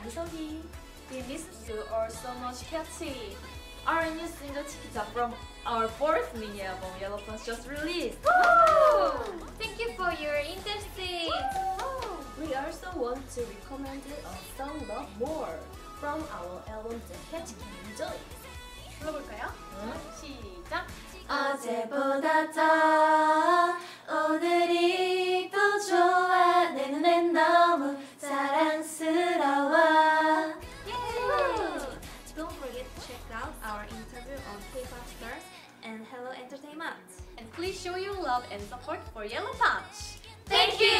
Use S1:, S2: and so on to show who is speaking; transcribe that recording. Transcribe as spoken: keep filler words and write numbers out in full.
S1: Sohee. We miss you all so much, Catchy. Our new single Chiquita from our fourth mini album Yellow Punch just released.
S2: Woo! Thank you for your interest.
S3: We also want to recommend a song Love More from our album The KETCHY. Enjoy!
S2: 불러볼까요?
S1: 응?
S2: 시작!
S3: 어제보다 더 오늘이 더 좋아 내 눈엔 너무 사랑스러워.
S2: Don't forget to check out our interview on KPOPSTARZ and Hello Entertainment.
S1: And please show your love and support for Yellow Punch.
S2: Thank you!